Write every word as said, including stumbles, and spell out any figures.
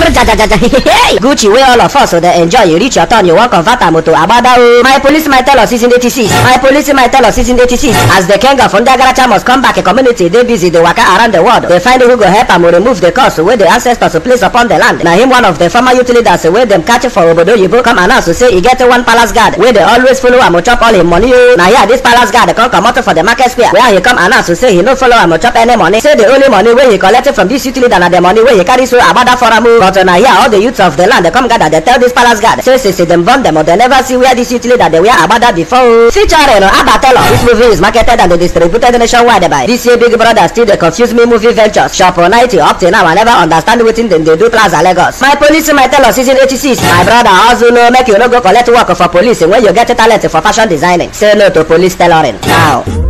Gucci wey all of us so dey enjoy. You reach your turn, you wan convert am to agbada o. My police might tell us season eighty-six. My police might tell us season eighty-six. As the king of Ndagaracha must come back, a community dey busy, dey waka around the world. They find who go help am remove the curse wey the ancestors place upon the land. Na him one of the former youth leaders wey dem catch for obodo oyibo come announce to say e get one palace guard wey dey always follow am chop all him money o. Na here this palace guard come comot for the market square where he come announce to say he no follow am chop any money. Say the only money wey he collected from this youth leader na the money wey he carry so agbada for am o. But na here all the youths of the land they come gather, they tell this palace guard say say say dem born them or they never see where this youth leader they wear agbada before o. Featuring Abatello, this movie is marketed and distributed nationwide by D C A Big Brother. Still they confuse me movie ventures shop for ninety up till now I never understand wetin dem dey do Plaza Lagos. My police might tell us season eighty-six. My brother also no make you no go collect work for police when you get talent for fashion designing. Say no to police tailoring now.